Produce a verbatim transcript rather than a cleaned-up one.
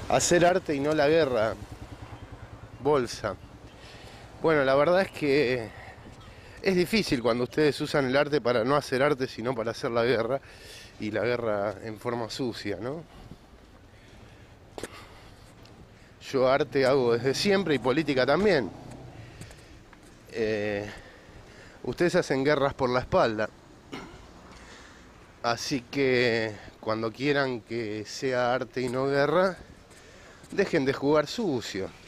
Hacer arte y no la guerra. Bolsa. Bueno, la verdad es que es difícil cuando ustedes usan el arte para no hacer arte, sino para hacer la guerra. Y la guerra en forma sucia, ¿no? Yo arte hago desde siempre y política también. Eh, ustedes hacen guerras por la espalda. Así que cuando quieran que sea arte y no guerra, dejen de jugar sucio.